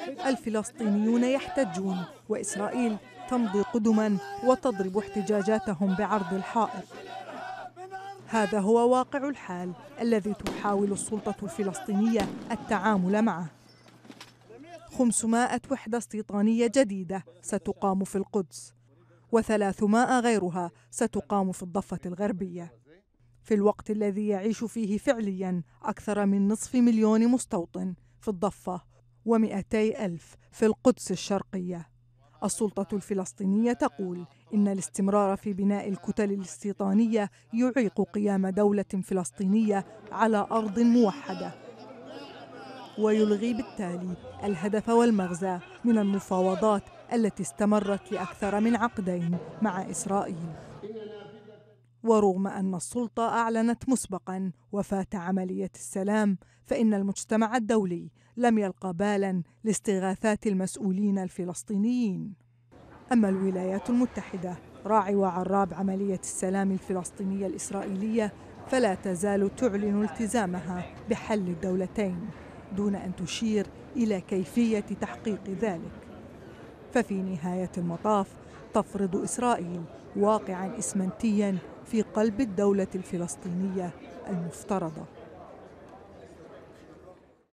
الفلسطينيون يحتجون وإسرائيل تمضي قدما وتضرب احتجاجاتهم بعرض الحائط. هذا هو واقع الحال الذي تحاول السلطة الفلسطينية التعامل معه. 500 وحدة استيطانية جديدة ستقام في القدس، و300 غيرها ستقام في الضفة الغربية، في الوقت الذي يعيش فيه فعليا أكثر من نصف مليون مستوطن في الضفة و200,000 في القدس الشرقية. السلطة الفلسطينية تقول إن الاستمرار في بناء الكتل الاستيطانية يعيق قيام دولة فلسطينية على أرض موحدة، ويلغي بالتالي الهدف والمغزى من المفاوضات التي استمرت لأكثر من عقدين مع إسرائيل. ورغم أن السلطة أعلنت مسبقا وفاة عملية السلام، فإن المجتمع الدولي لم يلقى بالا لاستغاثات المسؤولين الفلسطينيين. أما الولايات المتحدة راعي وعراب عملية السلام الفلسطينية الإسرائيلية فلا تزال تعلن التزامها بحل الدولتين دون أن تشير إلى كيفية تحقيق ذلك. ففي نهاية المطاف تفرض إسرائيل واقعا إسمنتيا في قلب الدولة الفلسطينية المفترضة.